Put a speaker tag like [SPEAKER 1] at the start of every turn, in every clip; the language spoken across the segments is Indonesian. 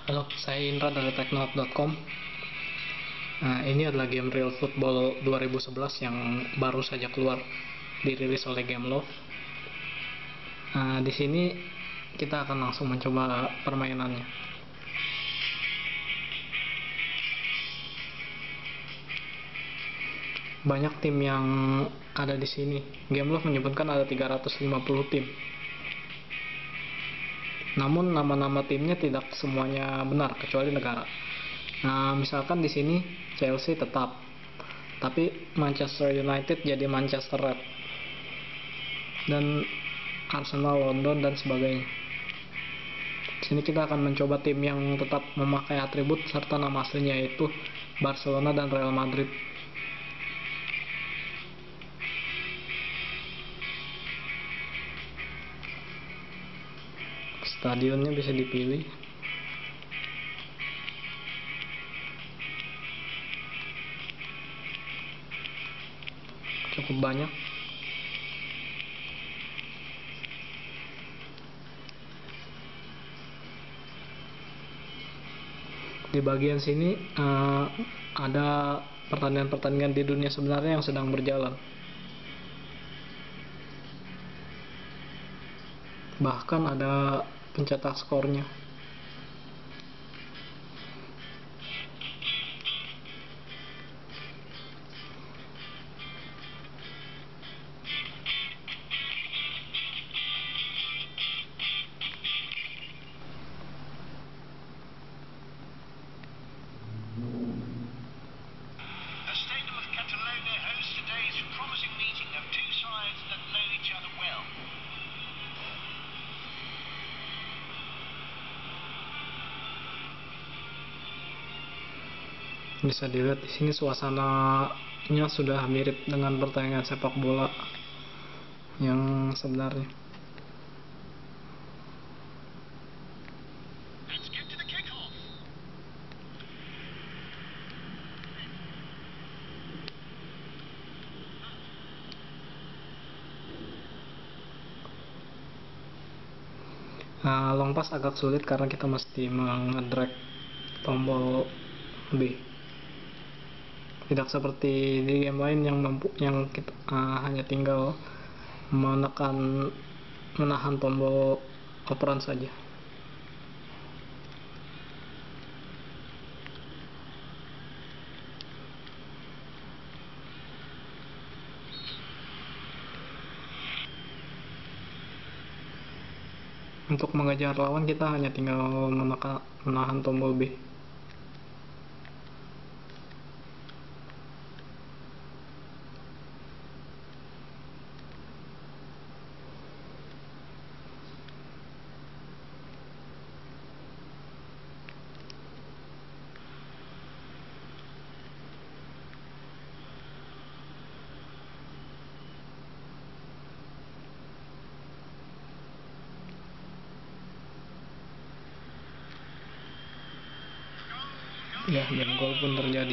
[SPEAKER 1] Halo, saya Indra dari teknohub.com. Nah, ini adalah game Real Football 2011 yang baru saja keluar, dirilis oleh Gameloft. Nah, di sini kita akan langsung mencoba permainannya. Banyak tim yang ada di sini. Gameloft menyebutkan ada 350 tim. Namun nama-nama timnya tidak semuanya benar kecuali negara. Nah, misalkan di sini Chelsea tetap, tapi Manchester United jadi Manchester Red, dan Arsenal London dan sebagainya. Di sini kita akan mencoba tim yang tetap memakai atribut serta nama aslinya, yaitu Barcelona dan Real Madrid. Stadionnya bisa dipilih. Cukup banyak. Di bagian sini ada pertandingan-pertandingan di dunia sebenarnya yang sedang berjalan. Bahkan ada pencetak skornya.
[SPEAKER 2] The Stadium of Catalonia hosts today's promising meeting of two sides that know each other well.
[SPEAKER 1] Bisa dilihat di sini suasananya sudah mirip dengan pertandingan sepak bola yang sebenarnya.
[SPEAKER 2] Let's get to the kickoff.
[SPEAKER 1] Long pass agak sulit karena kita mesti mengedrag tombol B. Tidak seperti di game lain yang kita hanya tinggal menahan tombol operan saja. Untuk mengejar lawan kita hanya tinggal menahan tombol B. Ya, dan gol pun terjadi.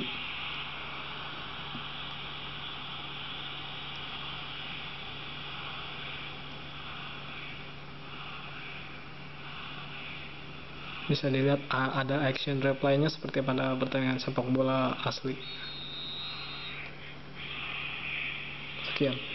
[SPEAKER 1] Bisa dilihat ada action replaynya seperti pada pertandingan sepak bola asli. Sekian.